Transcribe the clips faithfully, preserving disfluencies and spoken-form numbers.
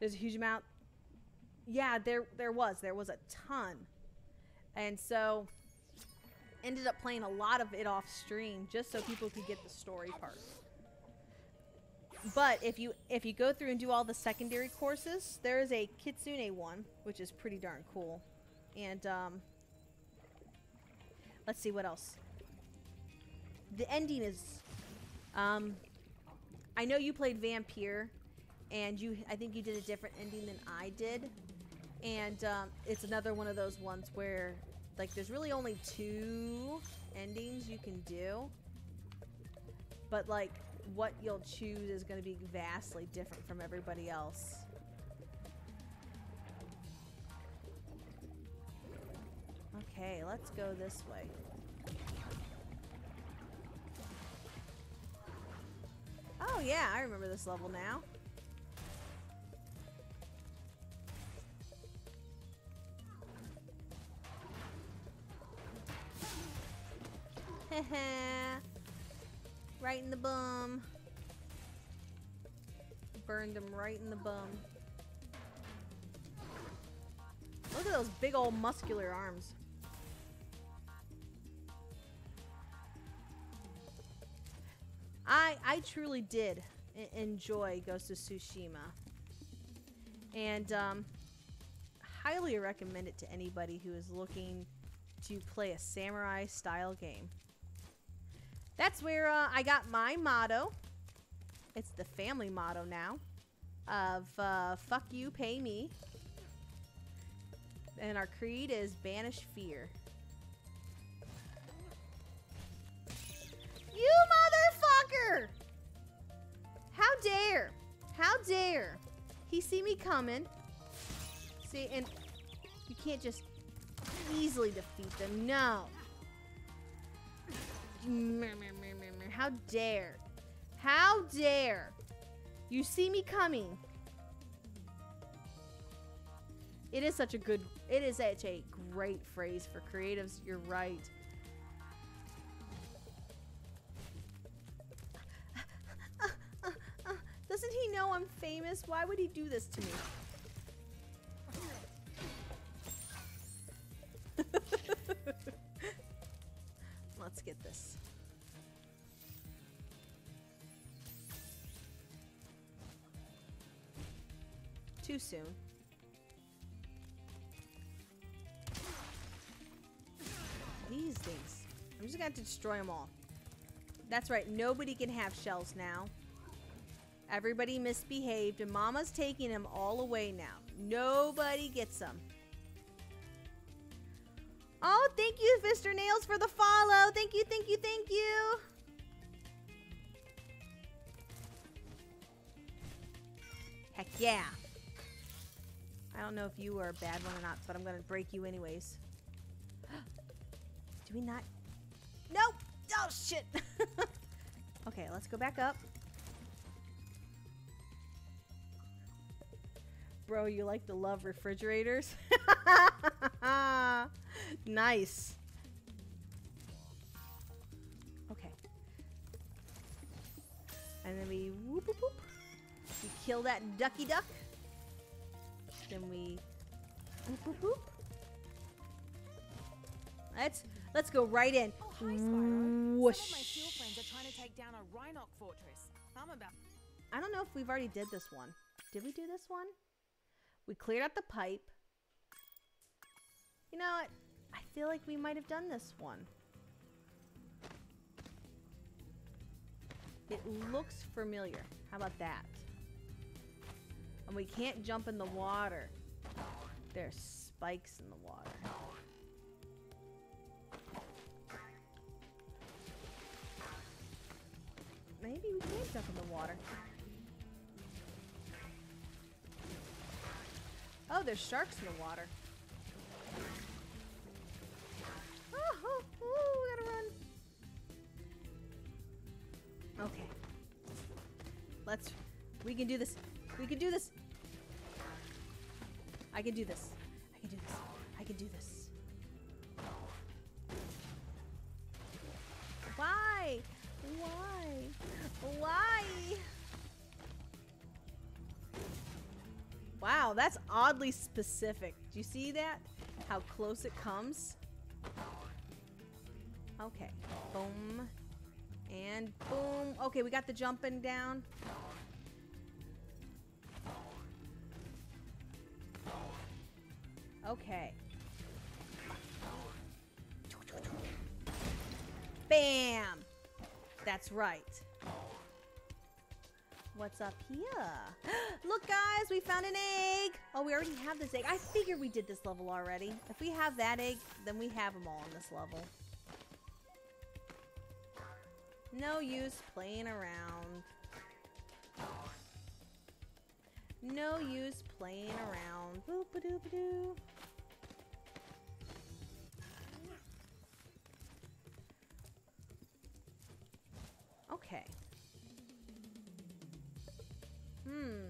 there's a huge amount. Yeah, there there was. There was a ton. And so ended up playing a lot of it off stream just so people could get the story part. But if you if you go through and do all the secondary courses, there is a Kitsune one, which is pretty darn cool. And um let's see what else. The ending is um I know you played Vampire and you I think you did a different ending than I did. And um it's another one of those ones where like there's really only two endings you can do. But like what you'll choose is going to be vastly different from everybody else. Okay, let's go this way. Oh yeah, I remember this level now. Heh. Right in the bum. Burned him right in the bum. Look at those big old muscular arms. I I truly did enjoy Ghost of Tsushima. And um, highly recommend it to anybody who is looking to play a samurai style game. That's where uh, I got my motto. It's the family motto now of uh, fuck you, pay me. And our creed is banish fear. You motherfucker! How dare? How dare? He see me coming. See, and you can't just easily defeat them. No. How dare? How dare? You see me coming. It is such a good, it is such a great phrase for creatives. You're right. Uh, uh, uh, doesn't he know I'm famous? Why would he do this to me? Let's get this. Too soon. These things. I'm just going to destroy them all. That's right. Nobody can have shells now. Everybody misbehaved and Mama's taking them all away now. Nobody gets them. Oh, thank you, Mister Nails, for the follow. Thank you, thank you, thank you. Heck yeah. I don't know if you are a bad one or not, but I'm going to break you anyways. Do we not? Nope. Oh, shit. Okay, let's go back up. Bro, you like to love refrigerators? Nice. Okay. And then we whoop whoop whoop. We kill that ducky duck. Then we whoop whoop whoop. Let's let's go right in. Oh, hi, Spyro. Whoosh. Some of my field friends are trying to take down a Rhinoc fortress. I'm about. I don't know if we've already did this one. Did we do this one? We cleared out the pipe. You know what? I feel like we might have done this one. It looks familiar. How about that? And we can't jump in the water. There's spikes in the water. Maybe we can jump in the water. Oh, there's sharks in the water. Oh, oh, oh, we gotta run. Okay. Let's, we can do this. We can do this. I can do this. I can do this. I can do this. Why? Why? Why? Why? Wow, that's oddly specific. Do you see that? How close it comes? Okay. Boom. And boom. Okay, we got the jumping down. Okay. Bam! That's right. What's up here? Look, guys, we found an egg. Oh, we already have this egg. I figured we did this level already. If we have that egg, then we have them all on this level. No use playing around. No use playing around. Boop-a-doop-a-doo. Okay. Hmm.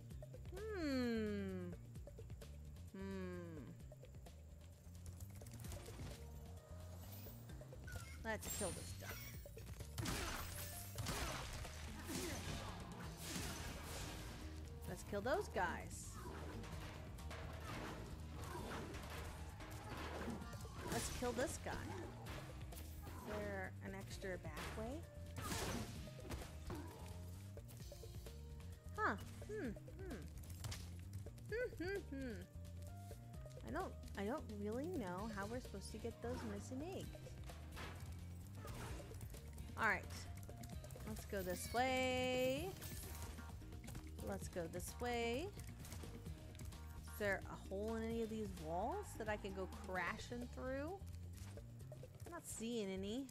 Hmm. Hmm. Let's kill this duck. Let's kill those guys. Let's kill this guy. Is there an extra back way? Huh. Hmm. Hmm. Hmm. Hmm. Hmm. I don't. I don't really know how we're supposed to get those missing eggs. All right. Let's go this way. Let's go this way. Is there a hole in any of these walls that I can go crashing through? I'm not seeing any.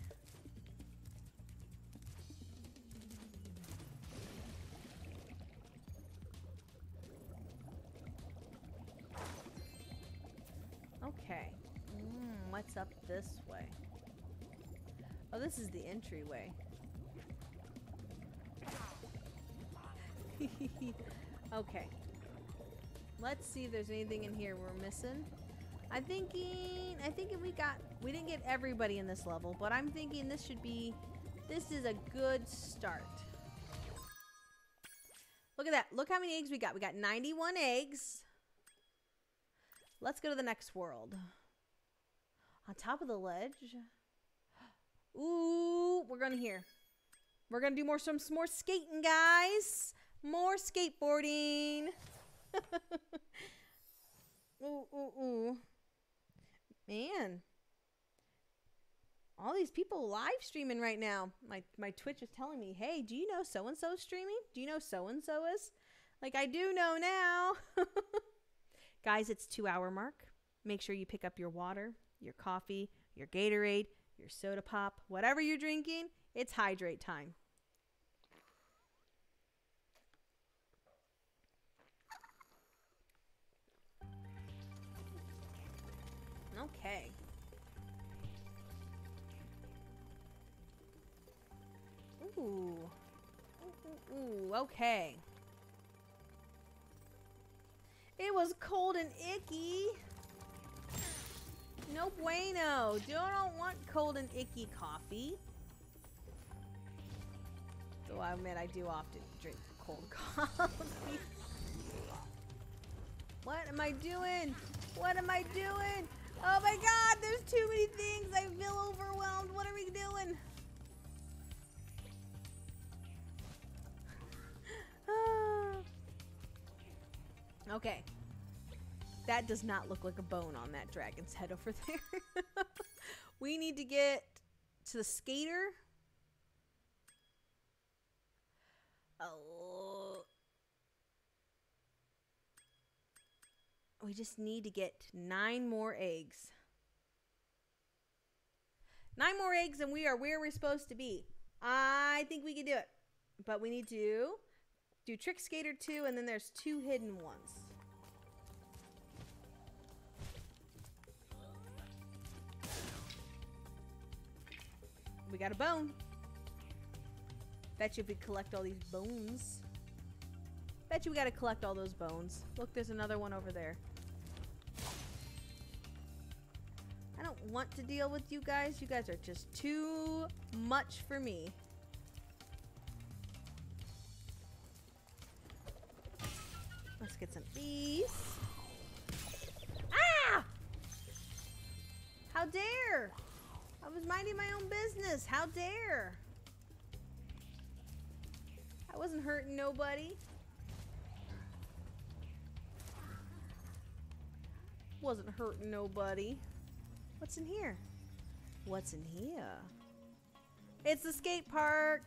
Okay. Mm, what's up this way? Oh, this is the entryway. Okay. Let's see if there's anything in here we're missing. I'm thinking, I think we got, we didn't get everybody in this level, but I'm thinking this should be, this is a good start. Look at that. Look how many eggs we got. We got ninety-one eggs. Let's go to the next world. On top of the ledge. Ooh, we're going to here. We're going to do more some, some more skating, guys. More skateboarding. Ooh, ooh, ooh. Man. All these people live streaming right now. My, my Twitch is telling me, hey, do you know so-and-so's streaming? Do you know so-and-so is? Like, I do know now. Guys, it's two hour mark. Make sure you pick up your water, your coffee, your Gatorade, your soda pop, whatever you're drinking. It's hydrate time. Okay. Ooh. Ooh, ooh, ooh. Okay. It was cold and icky. No bueno. You don't want cold and icky coffee. Though I admit I do often drink cold coffee. What am I doing? What am I doing? Oh my god, there's too many things. I feel overwhelmed. What are we doing? Okay. That does not look like a bone on that dragon's head over there. We need to get to the skater. Oh. We just need to get nine more eggs. Nine more eggs and we are where we're supposed to be. I think we can do it. But we need to do Trick Skater two and then there's two hidden ones. We got a bone. Bet you if we collect all these bones. Bet you we gotta collect all those bones. Look, there's another one over there. I don't want to deal with you guys. You guys are just too much for me. Let's get some these. Ah! How dare! I was minding my own business. How dare! I wasn't hurting nobody. Wasn't hurting nobody. What's in here? What's in here? It's the skate park.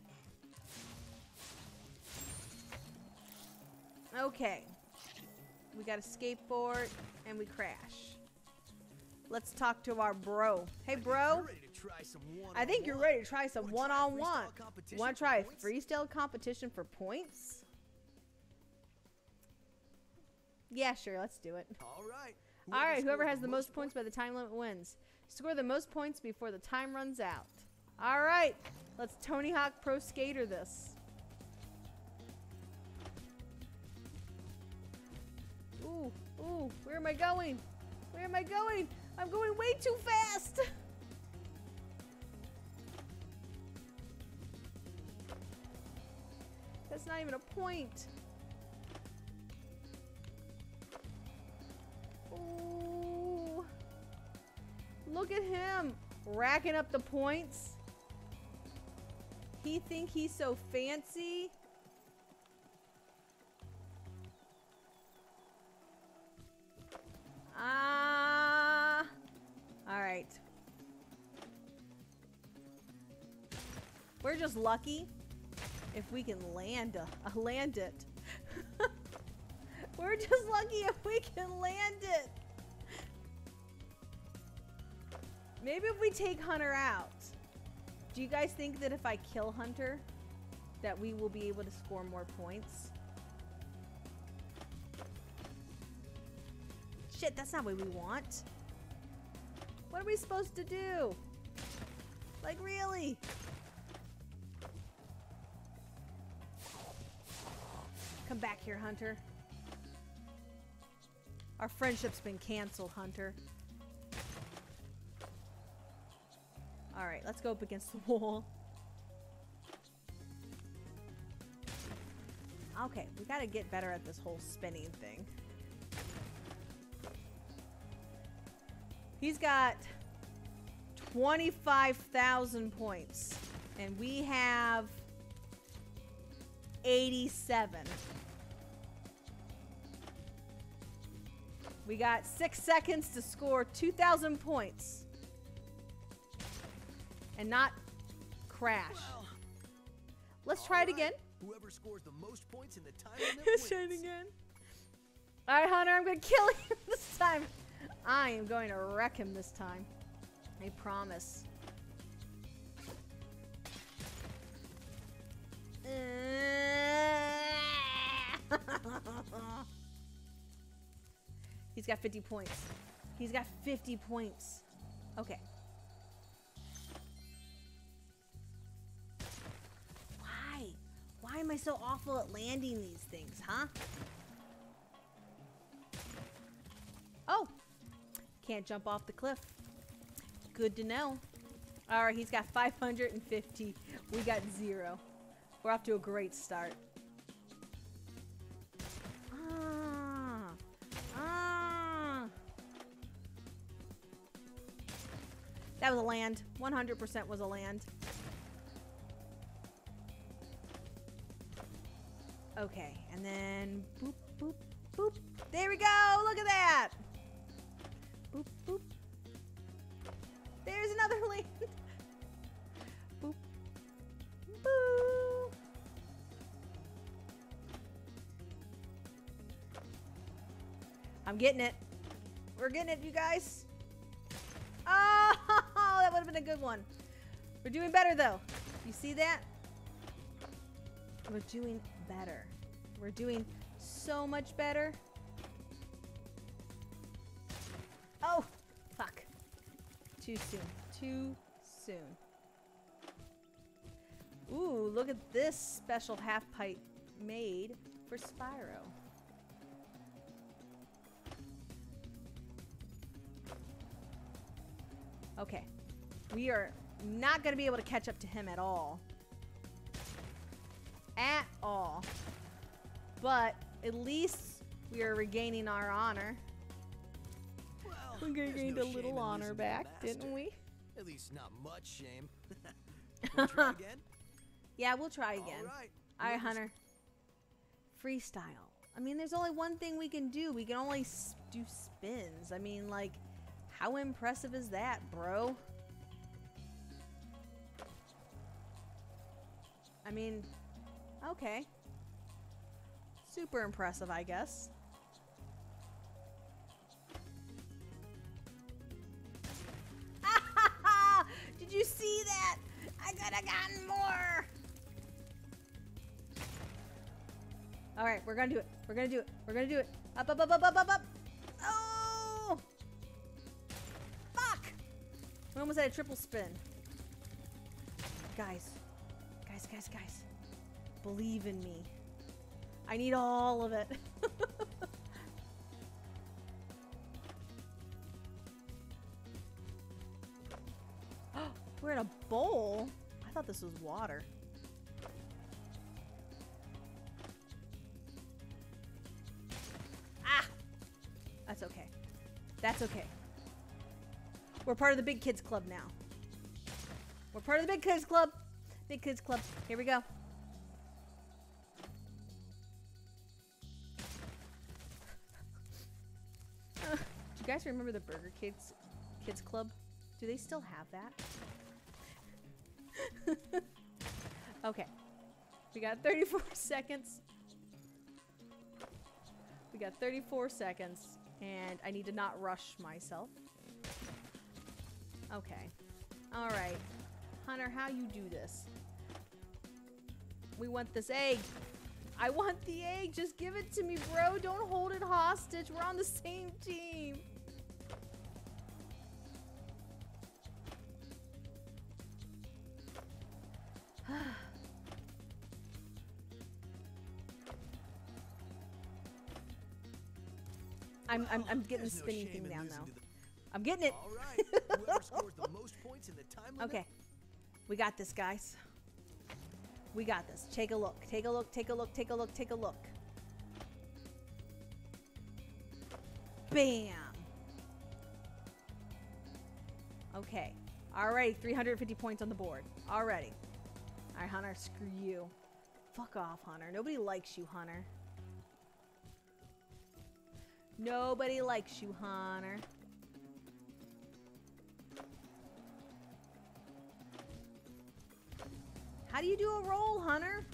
Okay. We got a skateboard and we crash. Let's talk to our bro. Hey, bro. I think you're ready to try some one-on-one. Want to try a freestyle competition for points? Yeah, sure. Let's do it. All right. All right. Whoever has the most points by the time limit wins. Score the most points before the time runs out. All right. Let's Tony Hawk Pro Skater this. Ooh, ooh. Where am I going? Where am I going? I'm going way too fast. That's not even a point. Ooh. Look at him racking up the points. He think he's so fancy. Ah. All right. We're just lucky if we can land a, uh, land it. We're just lucky if we can land it. Maybe if we take Hunter out. Do you guys think that if I kill Hunter, that we will be able to score more points? Shit, that's not what we want. What are we supposed to do? Like, really? Come back here, Hunter. Our friendship's been canceled, Hunter. Alright, let's go up against the wall. Okay, we gotta get better at this whole spinning thing. He's got twenty-five thousand points. And we have eighty-seven. We got six seconds to score two thousand points. And not crash. Well, Let's try it right. again. Whoever scores the most points in the time limit Let's try it wins. again. Alright, Hunter, I'm gonna kill him this time. I am going to wreck him this time. I promise. He's got fifty points. He's got fifty points. Okay. Why? Why am I so awful at landing these things, huh? Oh! Can't jump off the cliff. Good to know. Alright, he's got five hundred fifty. We got zero. We're off to a great start. Ah. Ah. That was a land. one hundred percent was a land. Okay, and then boop, boop, boop. There we go! Look at that! Boop, boop. There's another land. Boop. Boo. I'm getting it. We're getting it, you guys. Oh, that would have been a good one. We're doing better, though. You see that? We're doing better. We're doing so much better. Oh, fuck. Too soon. Too soon. Ooh, look at this special half pipe made for Spyro. Okay. We are not going to be able to catch up to him at all. At all. But at least We are regaining our honor. Well, We there's gained no a shame little in honor losing to the back, didn't master. we? At least not much shame. Wanna try again? Yeah, we'll try again. All right. All right, Whoever's- Hunter. Freestyle. I mean, there's only one thing we can do. We can only s do spins. I mean, like, how impressive is that, bro? I mean, okay. Super impressive, I guess. Did you see that? I could have gotten more. All right, we're gonna do it. We're gonna do it. We're gonna do it. Up, up, up, up, up, up, up. Oh! Fuck! We almost had a triple spin. Guys, guys, guys, guys. Believe in me. I need all of it. We're in a bowl? I thought this was water. Ah! That's okay. That's okay. We're part of the big kids club now. We're part of the big kids club. Big kids club. Here we go. Uh, do you guys remember the Burger Kids Kids Club? Do they still have that? Okay. We got thirty-four seconds. We got thirty-four seconds. And I need to not rush myself. Okay. Alright. Hunter, how you do this? We want this egg. I want the egg. Just give it to me, bro. Don't hold it hostage. We're on the same team. I'm, I'm, I'm getting the There's no spinning shame thing in down losing now. to the- I'm getting it. All right. Whoever scores the most points in the time limit. Okay. We got this, guys. We got this. Take a look. Take a look. Take a look. Take a look. Take a look. Bam. Okay. Alrighty. three hundred fifty points on the board. Already. Alright, Hunter. Screw you. Fuck off, Hunter. Nobody likes you, Hunter. Nobody likes you, Hunter. How do you do a roll, Hunter?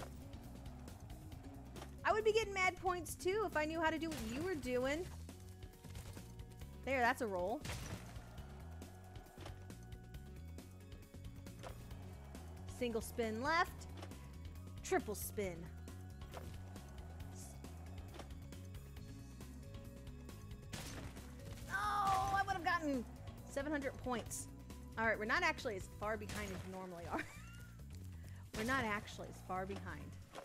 I would be getting mad points too if I knew how to do what you were doing. There, that's a roll. Single spin left. Triple spin. Oh, I would have gotten seven hundred points. All right, we're not actually as far behind as we normally are. We're not actually as far behind.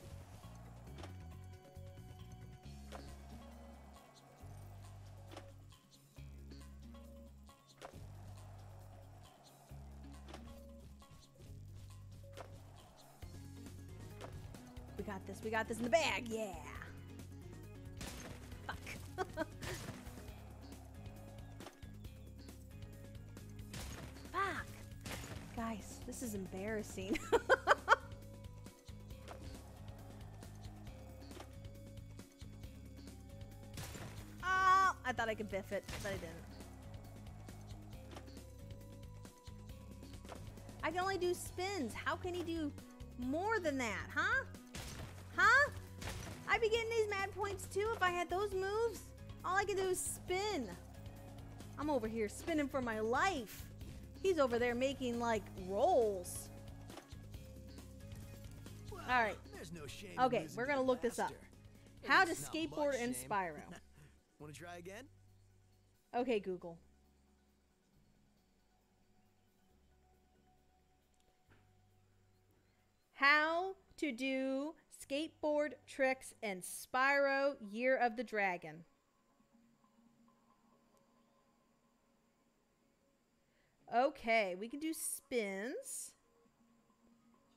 We got this. We got this in the bag. Yeah. Fuck. Fuck. Guys, this is embarrassing. Oh, I thought I could biff it, but I didn't. I can only do spins. How can he do more than that, huh? Huh? I'd be getting these mad points too if I had those moves. All I can do is spin. I'm over here spinning for my life. He's over there making like rolls. Well, All right. There's no shame in Okay, losing we're to gonna the look this up. master. At How to least not skateboard much in shame. Spyro. Want to try again? Okay, Google. How to do skateboard tricks in Spyro Year of the Dragon. Okay, we can do spins.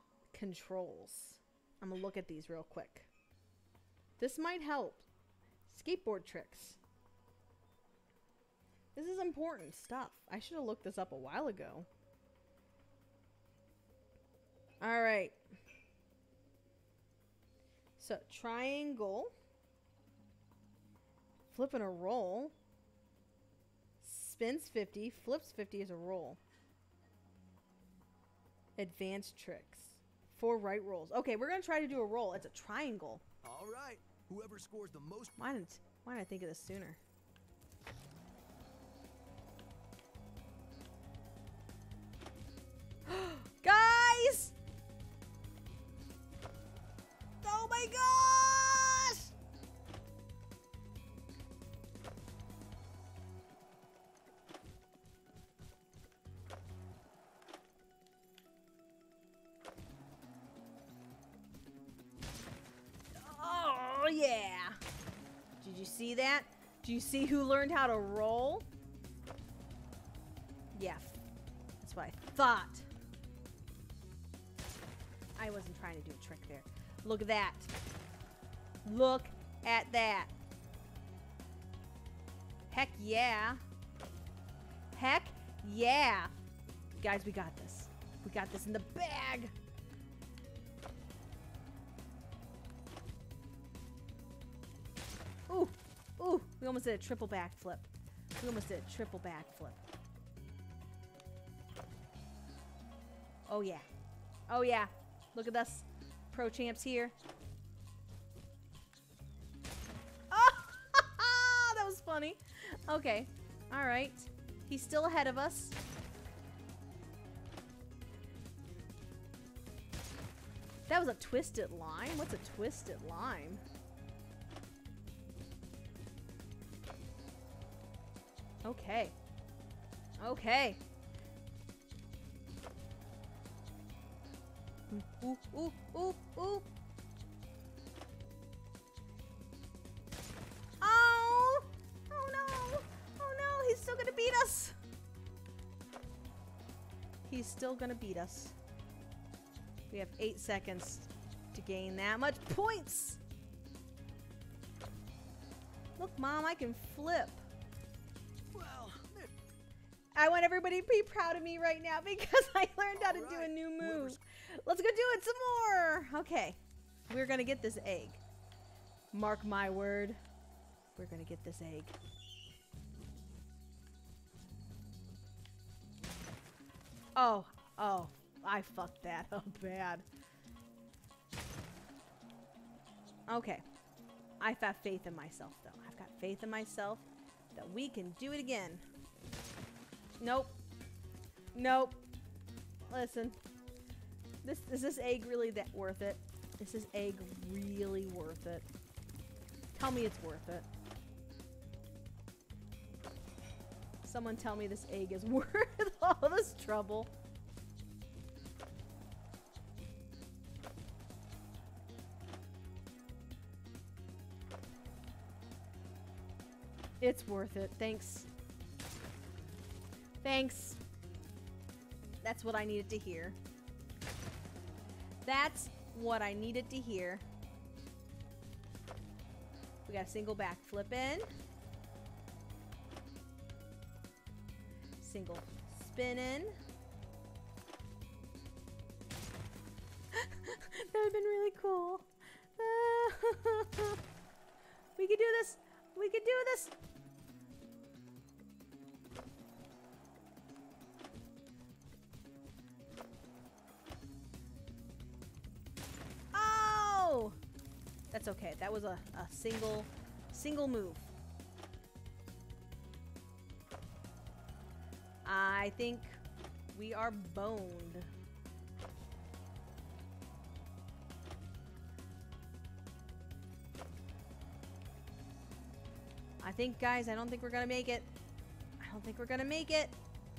Controls. I'm gonna look at these real quick. This might help. Skateboard tricks. This is important stuff. I should have looked this up a while ago. Alright. So, triangle. Flipping a roll. Spins fifty. Flips fifty as a roll. Advanced tricks. Four right rolls. Okay, we're going to try to do a roll. It's a triangle. All right. Whoever scores the most. Why didn't, why didn't I think of this sooner? Guys! Oh my gosh! Oh yeah! Did you see that? Do you see who learned how to roll? Yeah, that's what I thought. I wasn't trying to do a trick there. Look at that. Look at that. Heck yeah. Heck yeah. Guys, we got this. We got this in the bag. Ooh. Ooh. We almost did a triple backflip. We almost did a triple backflip. Oh yeah. Oh yeah. Look at us. Pro champs here. Oh! That was funny. Okay. Alright. He's still ahead of us. That was a twisted lime? What's a twisted lime? Okay. Okay. Ooh, ooh, ooh, ooh. Oh! Oh no! Oh no, he's still gonna beat us! He's still gonna beat us. We have eight seconds to gain that much points! Look, Mom, I can flip. Well, I want everybody to be proud of me right now because I learned how to do a new move. Let's go do it some more. Okay. We're going to get this egg. Mark my word. We're going to get this egg. Oh. Oh. I fucked that up bad. Okay. I've got faith in myself, though. I've got faith in myself that we can do it again. Nope. Nope. Listen. This, is this egg really that worth it? Is this egg really worth it? Tell me it's worth it. Someone tell me this egg is worth all this trouble. It's worth it. Thanks. Thanks. That's what I needed to hear. That's what I needed to hear. We got a single back flip in. Single spin in. That would have been really cool. We could do this. We could do this. Oh! That's okay. That was a, a single, single move. I think we are boned. I think, guys, I don't think we're gonna make it. I don't think we're gonna make it.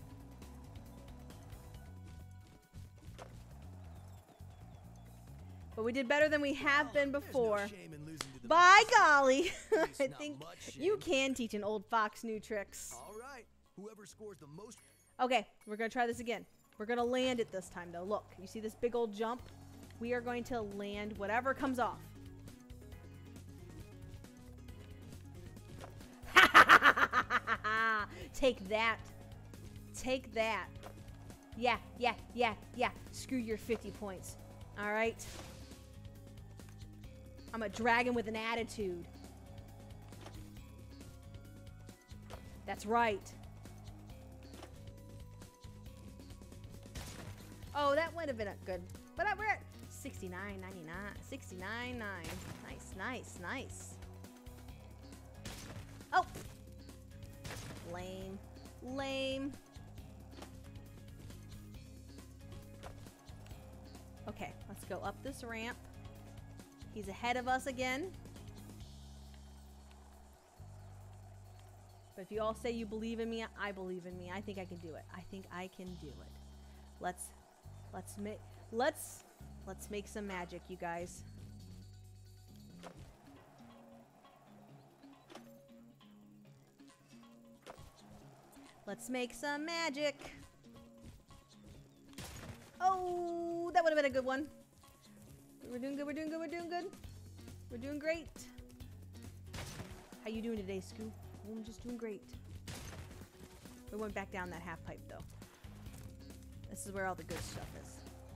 But we did better than we have well, been before. No shame in losing to the By best. golly. I Not think much you shame. can teach an old fox new tricks. All right. Whoever scores the most. Okay, we're gonna try this again. We're gonna land it this time, though. Look, you see this big old jump? We are going to land whatever comes off. Take that. Take that. Yeah, yeah, yeah, yeah. Screw your fifty points. All right. I'm a dragon with an attitude. That's right. Oh, that would have been a good. But we're at sixty-nine ninety-nine. sixty-nine nine. Nice, nice, nice. Oh. Lame. Lame. Okay, let's go up this ramp. He's ahead of us again. But if you all say you believe in me, I believe in me. I think I can do it. I think I can do it. Let's let's make let's let's make some magic, you guys. Let's make some magic. Oh, that would have been a good one. We're doing good, we're doing good, we're doing good. We're doing great. How you doing today, Scoop? Oh, I'm just doing great. We went back down that half pipe, though. This is where all the good stuff is.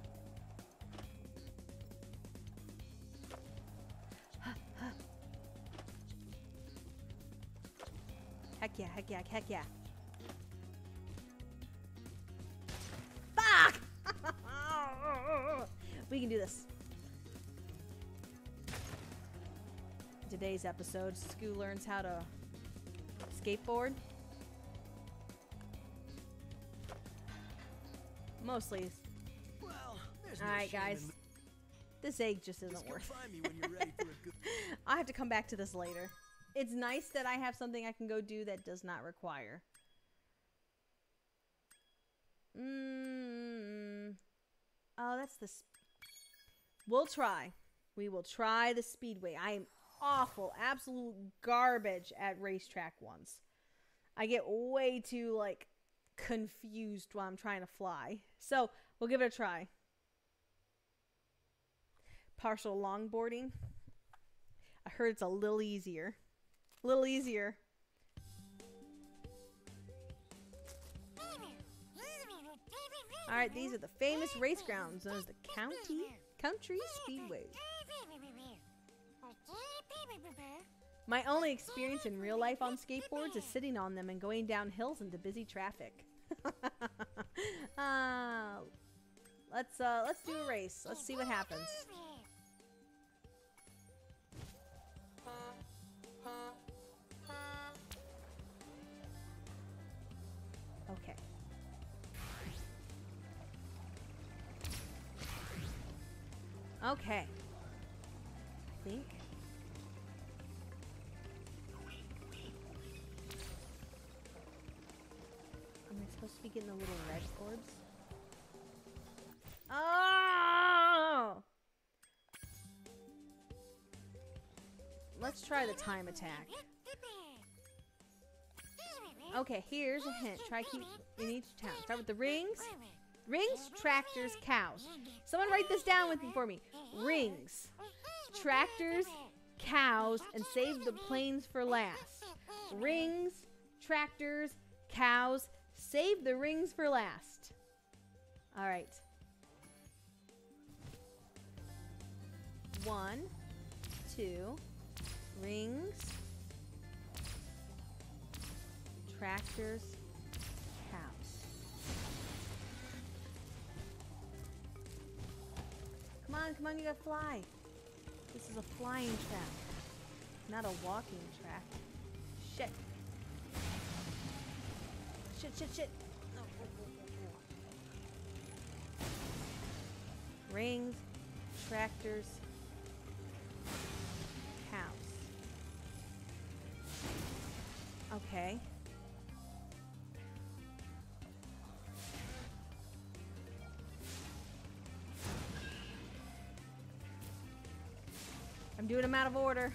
Heck yeah, heck yeah, heck yeah. Fuck! We can do this. Today's episode, Scoo learns how to skateboard. Mostly. Well, there's no Alright, shame guys. in- This egg just isn't Just come worth find me when you're ready for a good. I'll have to come back to this later. It's nice that I have something I can go do that does not require. Mm. Oh, that's the... Sp we'll try. We will try the speedway. I am awful, absolute garbage at racetrack ones. I get way too, like, confused while I'm trying to fly. So, we'll give it a try. Partial longboarding. I heard it's a little easier. A little easier. Alright, these are the famous race grounds known as the county country speedways. My only experience in real life on skateboards is sitting on them and going down hills into busy traffic. uh, let's uh, let's do a race. Let's see what happens. Okay. Okay. I think. Am I supposed to be getting the little red orbs? Oh! Let's try the time attack. Okay, here's a hint. Try keep in each town. Start with the rings. Rings, tractors, cows. Someone write this down with me for me. Rings, tractors, cows, and save the planes for last. Rings, tractors, cows, save the rings for last. All right. One, two, rings, tractors, cows. Come on, come on, you gotta fly. This is a flying track, not a walking track. Shit. Shit, shit, shit. No. Rings, tractors, cows. Okay. I'm doing them out of order.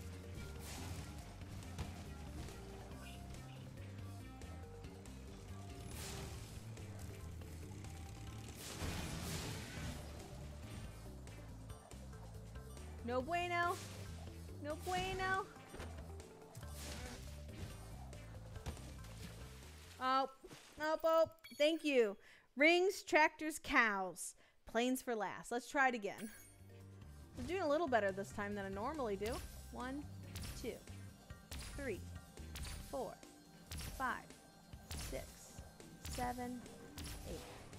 No bueno. No bueno. Oh, oh, oh, thank you. Rings, tractors, cows. Planes for last. Let's try it again. I'm doing a little better this time than I normally do. One, two, three, four, five, six, seven, eight.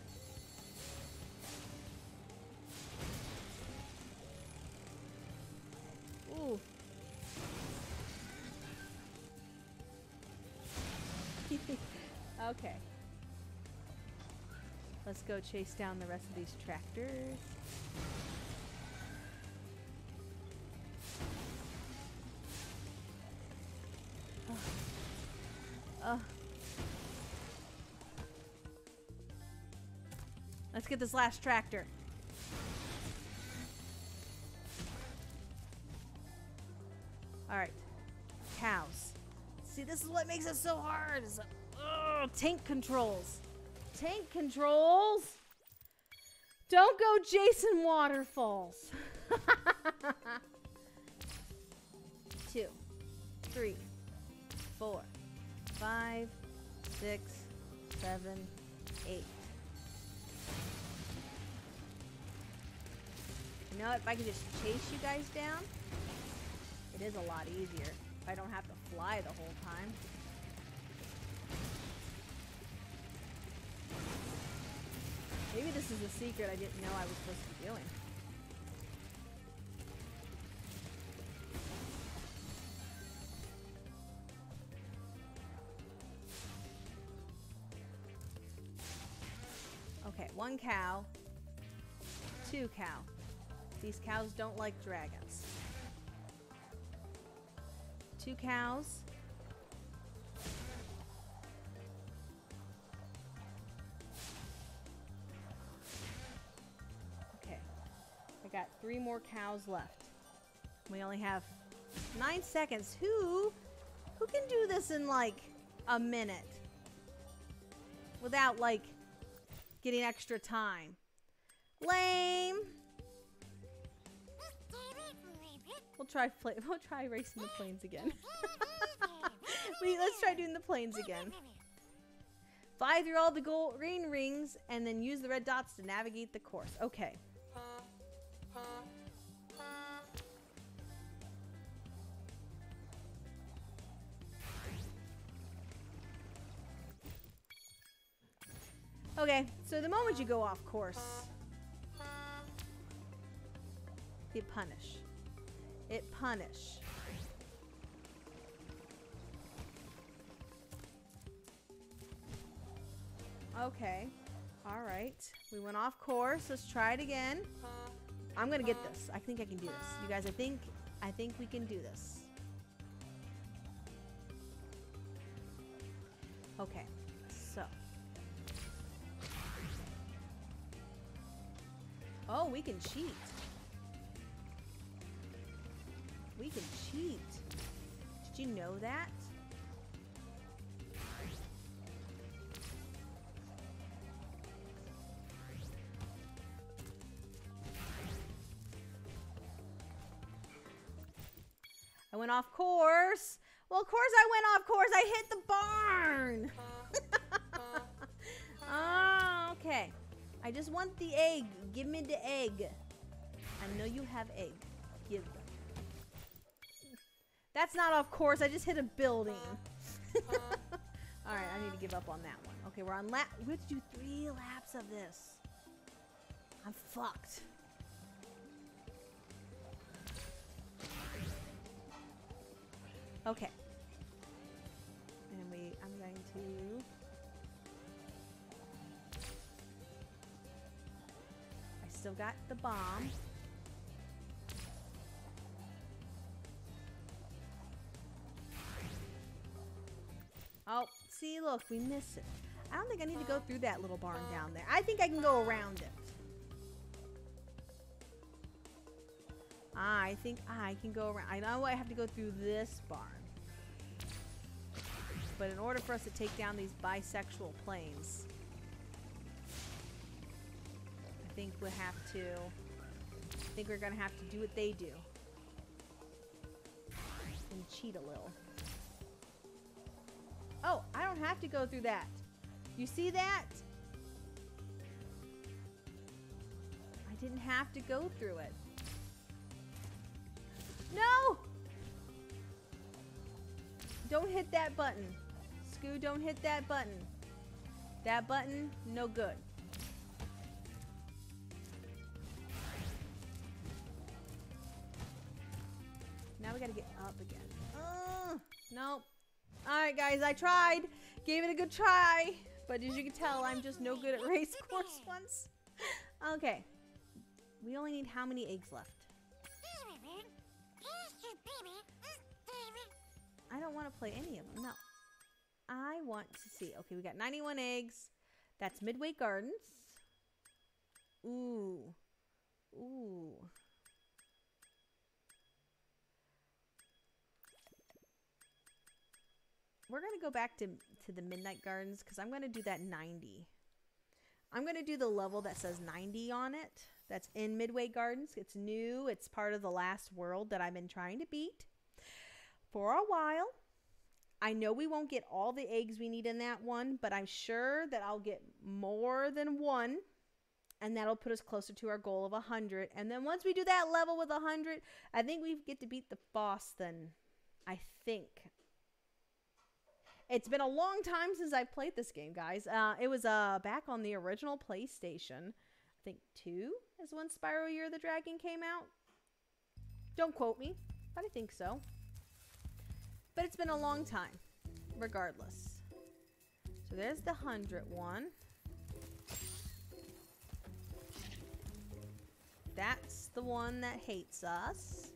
Ooh. Okay. Let's go chase down the rest of these tractors. Oh. Oh. Let's get this last tractor. Alright. Cows. See, this is what makes it so hard. Is, uh, tank controls. Tank controls. Don't go Jason Waterfalls. Two, three, four, five, six, seven, eight. You know what? If I could just chase you guys down, it is a lot easier. If I don't have to fly the whole time. Maybe this is a secret I didn't know I was supposed to be doing. Okay, one cow, two cow. These cows don't like dragons. Two cows. Okay. I got three more cows left. We only have nine seconds. Who who can do this in like a minute without like getting extra time? Lame. We'll try play. We'll try racing the planes again. Wait, let's try doing the planes again. Fly through all the gold green rings and then use the red dots to navigate the course. Okay. Okay, so the moment you go off course, they punish. It punish. Okay. All right. We went off course. Let's try it again. I'm gonna get this. I think I can do this. You guys, I think I think we can do this. Okay. So. Oh, we can cheat. We can cheat. Did you know that? I went off course. Well, of course I went off course. I hit the barn. Oh, okay. I just want the egg. Give me the egg. I know you have egg. Give them. That's not off course. I just hit a building. Alright, I need to give up on that one. Okay, we're on lap. We have to do three laps of this. I'm fucked. Okay. And we, I'm going to... I still got the bomb. Oh, see, look, we miss it. I don't think I need to go through that little barn down there. I think I can go around it. I think I can go around. I know I have to go through this barn. But in order for us to take down these bisexual planes, I think we have to, I think we're going to have to do what they do. And cheat a little. Oh, I don't have to go through that. You see that? I didn't have to go through it. No! Don't hit that button. Scoo, don't hit that button. That button, no good. Now we gotta get up again. Uh, nope. Alright guys, I tried. Gave it a good try. But as you can tell, I'm just no good at race course ones. Okay. We only need how many eggs left? I don't want to play any of them. No. I want to see. Okay, we got ninety-one eggs. That's Midway Gardens. Ooh. Ooh. We're going to go back to, to the Midnight Gardens because I'm going to do that ninety. I'm going to do the level that says ninety on it. That's in Midway Gardens. It's new. It's part of the last world that I've been trying to beat for a while. I know we won't get all the eggs we need in that one, but I'm sure that I'll get more than one, and that'll put us closer to our goal of one hundred. And then once we do that level with one hundred, I think we get to beat the boss then. I think. It's been a long time since I've played this game, guys. Uh, it was uh, back on the original PlayStation. I think two is when Spyro Year of the Dragon came out. Don't quote me, but I think so. But it's been a long time, regardless. So there's the hundred one. That's the one that hates us.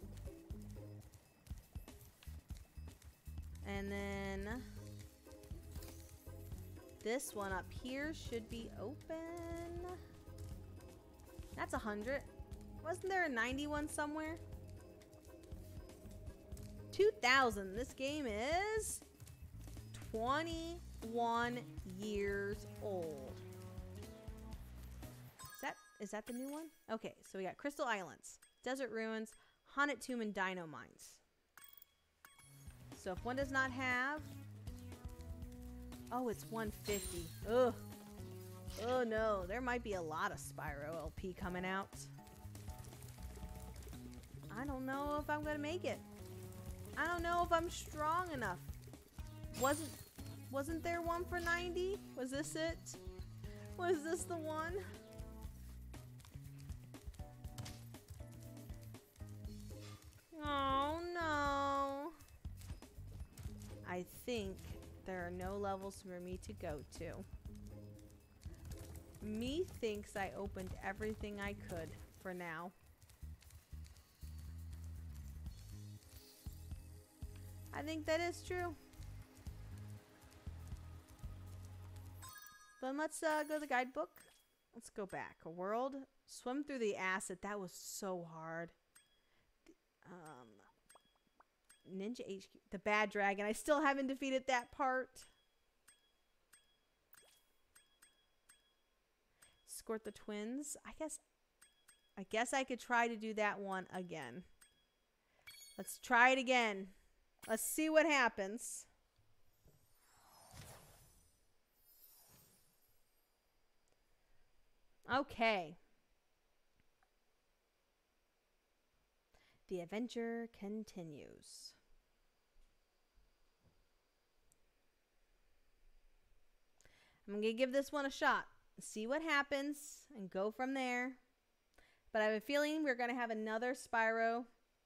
And then this one up here should be open. That's a hundred. Wasn't there a ninety-one somewhere? two thousand. This game is twenty-one years old. Is that is that the new one? Okay, so we got Crystal Islands, Desert Ruins, Haunted Tomb, and Dino Mines. So if one does not have... Oh, it's one fifty. Ugh. Oh no, there might be a lot of Spyro L P coming out. I don't know if I'm gonna make it. I don't know if I'm strong enough. Wasn't wasn't there one for ninety? Was this it? Was this the one? Oh no. I think there are no levels for me to go to. Me thinks I opened everything I could for now. I think that is true. Then let's uh, go to the guidebook. Let's go back. A world. Swim through the acid. That was so hard. Um, Ninja H Q. The bad dragon. I still haven't defeated that part. Escort the twins. I guess. I guess I could try to do that one again. Let's try it again. Let's see what happens. Okay. The adventure continues. I'm going to give this one a shot. See what happens and go from there. But I have a feeling we're going to have another Spyro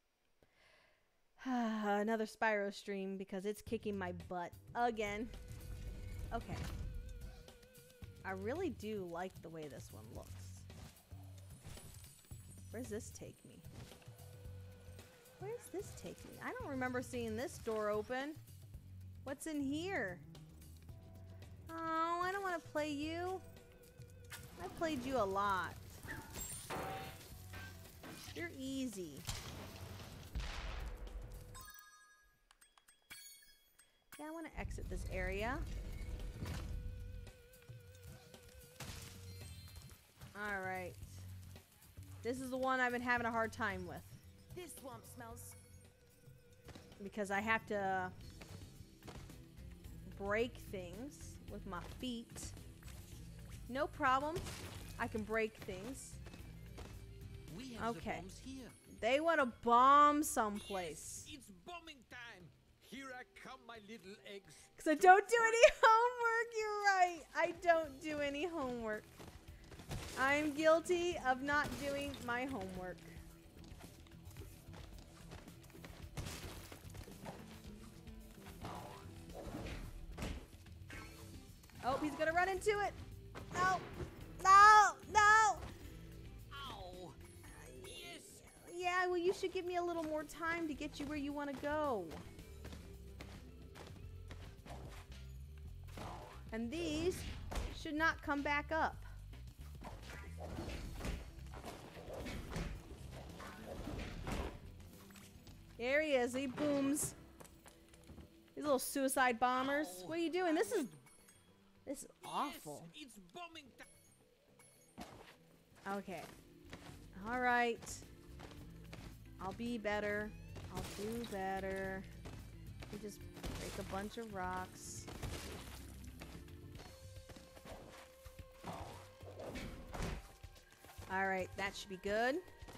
another Spyro stream because it's kicking my butt again. Okay. I really do like the way this one looks. Where's this take me? Where's this take me? I don't remember seeing this door open. What's in here? Oh, I don't want to play you. I played you a lot. You're easy. Yeah, I want to exit this area. Alright. This is the one I've been having a hard time with. This swamp smells. Because I have to break things with my feet. No problem. I can break things. We have Okay. the bombs here. They want to bomb someplace. Yes, it's bombing time. Here I come, my little eggs. Because I don't do any homework. You're right. I don't do any homework. I'm guilty of not doing my homework. Oh, he's going to run into it. No. No. No. Ow. Yes. Yeah, well, you should give me a little more time to get you where you want to go. And these should not come back up. There he is. He booms. These little suicide bombers. Ow. What are you doing? This is this is awful. Yes, it's bombing time. Okay. All right. I'll be better. I'll do better. We just break a bunch of rocks. All right, that should be good.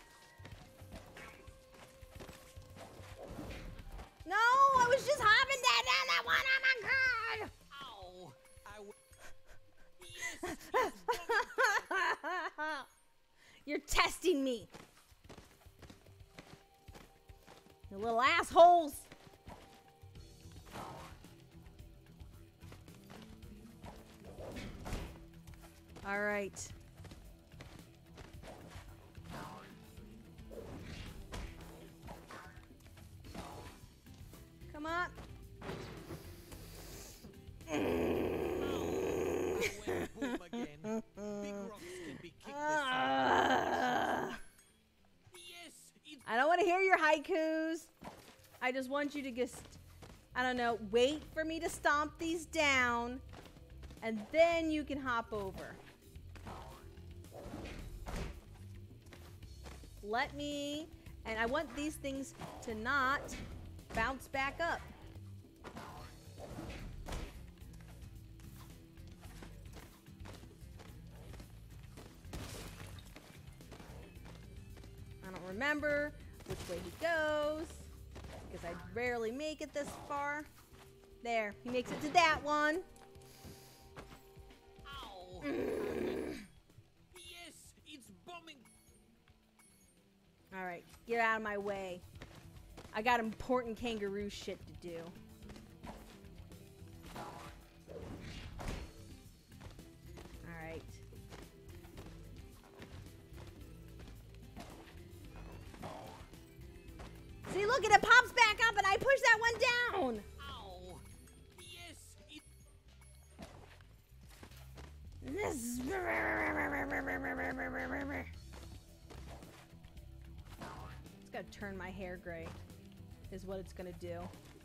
No, I was just hopping down, down that one. Oh my god! Ow. I w yes, it's bombing time. You're testing me. You little assholes. All right. Come on. I went boom again. Big rocks can be kicked this Ah. Yes, it's I don't want to hear your haikus. I just want you to just, I don't know, wait for me to stomp these down, and then you can hop over. Let me, and I want these things to not bounce back up. I don't remember which way he goes, because I rarely make it this far. There, he makes it to that one. ow. Yes, it's bombing. All right, get out of my way. I got important kangaroo shit to do. All right. See, look, it pops back up and I push that one down. Ow. Yes, it This is... It's gonna turn my hair gray, is what it's gonna do.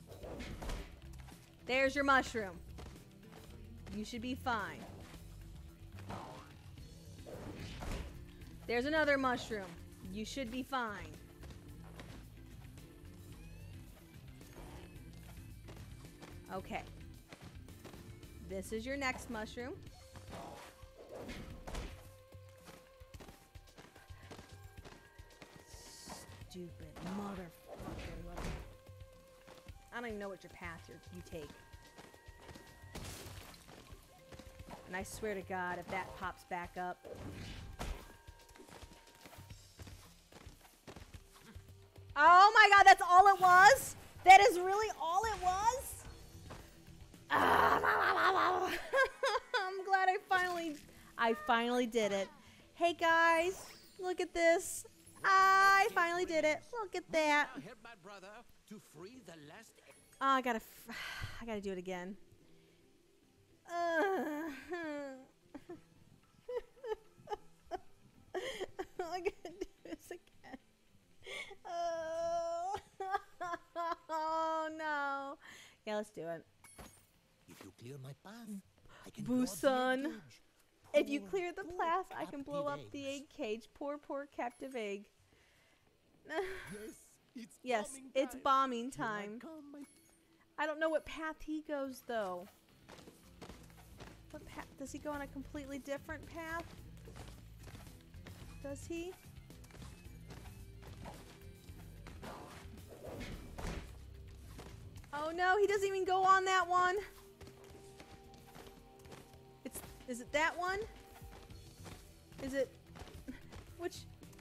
There's your mushroom. You should be fine. There's another mushroom. You should be fine. Okay. This is your next mushroom. Stupid motherfucker. What- I don't even know what your path you're, you take. And I swear to God, if that pops back up. Oh my God, that's all it was? That is really all it was? Ah, I'm glad I finally, I finally did it. Hey guys, look at this. I finally did it. Look at that. now help my brother to free the last egg. Oh, I gotta, f I gotta do it again. Uh, I gotta do this again. Oh, oh no. Yeah, let's do it. If you clear my path, I can Busan. guard the egg cage. If you Poor, clear the poor path, I can blow up captive the eggs. egg cage. Poor, poor captive egg. Yes, it's Yes, bombing it's time. bombing Here I time. come, my- I don't know what path he goes though. What path? Does he go on a completely different path? Does he? Oh no, he doesn't even go on that one. It's, is it that one? Is it, which?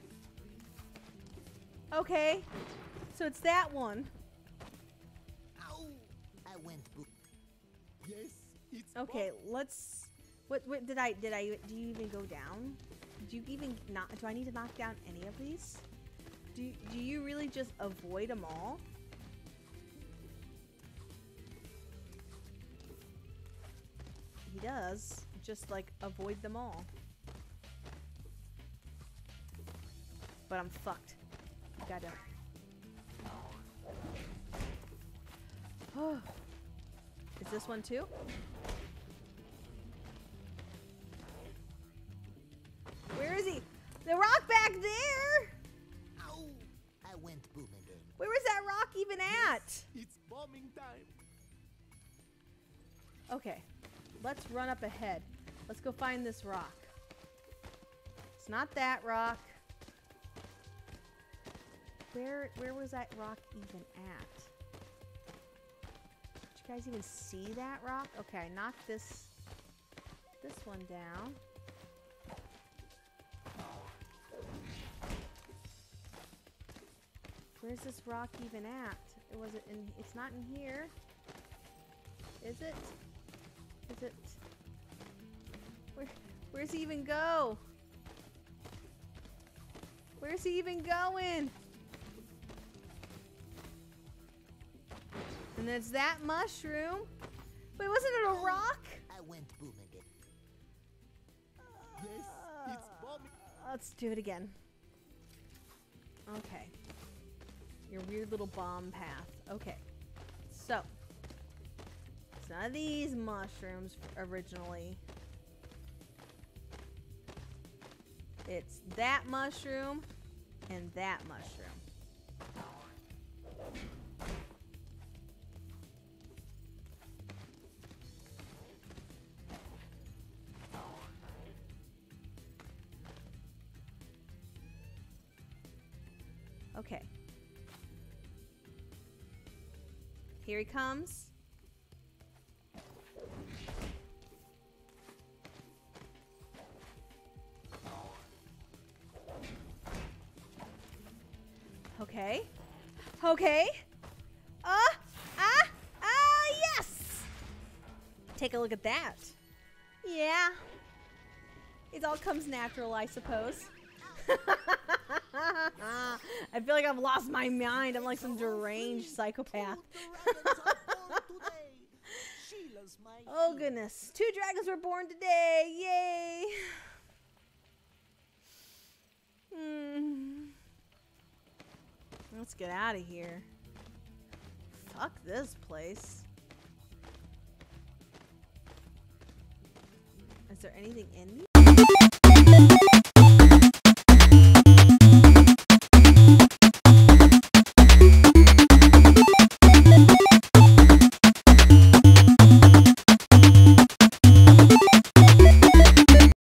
Okay, so it's that one. Ow! I went boop. Yes, it's Okay, let's, what, what, did I, did I, do you even go down? Do you even not, do I need to knock down any of these? Do, do you really just avoid them all? He does, just like avoid them all. But I'm fucked. Gotta. Oh. Is this one too? Where is he? The rock back there! Ow! I went boom again. Where was that rock even at? It's bombing time. Okay, let's run up ahead. Let's go find this rock. It's not that rock. Where where was that rock even at? Did you guys even see that rock? Okay, I knocked this this one down. Where's this rock even at? It was it in it's not in here. Is it? Is it? Where where's he even go? Where's he even going? And there's that mushroom. Wait, wasn't it a rock? I went boom again. Yes, it's bombing. Let's do it again. Okay. Your weird little bomb path. Okay. So. It's none of these mushrooms originally. It's that mushroom and that mushroom. Okay. Here he comes. Okay. Okay. Uh, ah, ah, yes! Take a look at that. Yeah. It all comes natural, I suppose. I feel like I've lost my mind. I'm like some deranged psychopath. Oh goodness. Two dragons were born today. Yay. Hmm. Let's get out of here. Fuck this place. Is there anything in these?